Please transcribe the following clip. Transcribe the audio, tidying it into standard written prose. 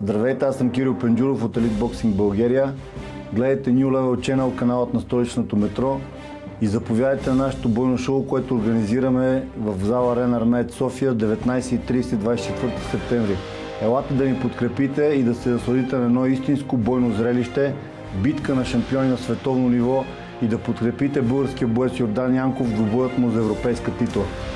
Здравейте, аз съм Кирил Пенджуров от Elite Boxing България. Гледайте New Level Channel, каналът на столичното метро и заповядайте на нашето бойно шоу, което организираме в зала Арена Армеец София 19:30 24 септември. Елате да ни подкрепите и да се насладите на едно истинско бойно зрелище, битка на шампиони на световно ниво и да подкрепите българския боец Йордан Янков в двубоят му за европейска титла.